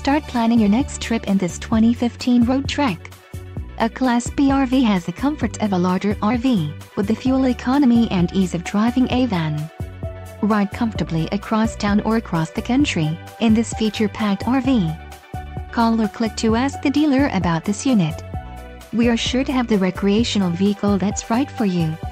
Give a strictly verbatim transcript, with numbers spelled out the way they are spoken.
Start planning your next trip in this twenty fifteen Roadtrek. A Class B R V has the comfort of a larger R V, with the fuel economy and ease of driving a van. Ride comfortably across town or across the country in this feature-packed R V. Call or click to ask the dealer about this unit. We are sure to have the recreational vehicle that's right for you.